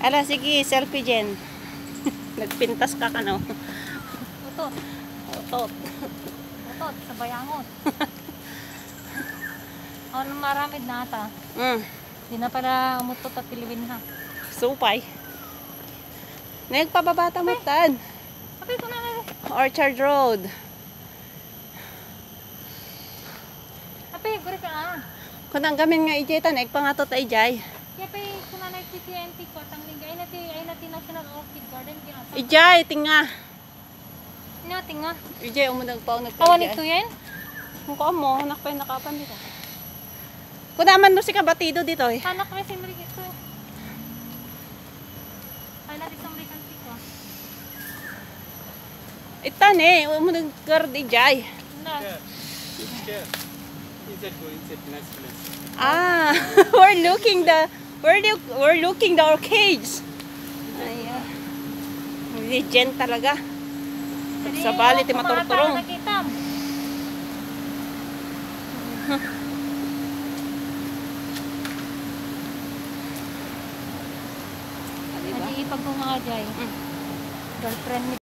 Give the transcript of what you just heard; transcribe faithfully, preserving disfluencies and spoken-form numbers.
Ala, sige, selfie Jen. Nagpintas ka ka, no? Utot. Otot. Utot, sa bayangot. Ano maramid na ata. Mm. Di na pala umutot at piliwin ha. Supay. Nagpababata mo tan. Sabi ko na na. Orchard Road. Sabi, guri ka na. Kung ang gamin nga ijetan, nagpangatot ay jay. Kaya pa kung na T T N T ko, ang lingga, ay nati, ay nati National Orchid Garden. Ijay, tinga. Ano, tinga. Ijay, umunag pa ako Awan nagpa-ijay. ito yan? Kung ko mo, anak pa yung nakapan dito. Kung naman mo si kabatido dito eh. Anak may simri ito. Ay natin sa American Pico. Itan eh, umunag gard ijay. Na. Inside go inside nice place. Ah, we're looking the, we're, look, we're looking the orchids. Ay, ah. Legend talaga. Sa bali, ti maturturong. Nakita. Hindi ipag ko mga jay. Girlfriend ni